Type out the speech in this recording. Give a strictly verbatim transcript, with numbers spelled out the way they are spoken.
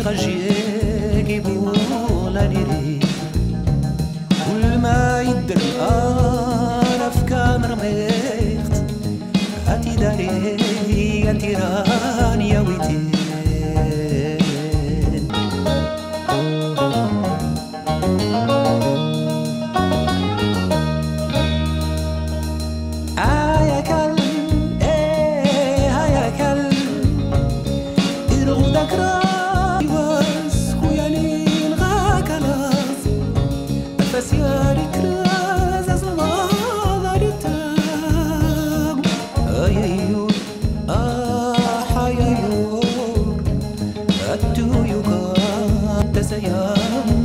خجيك بولا نيري كل ما يدر أنا في كان رميخت هاتي داري أنتي راني يا ويتين آيا كل إيه آيا كل إرغو ذكرى فسياري كراز أزما ذاري تاغ أيايو آح أيايو أتو يوكا تسيام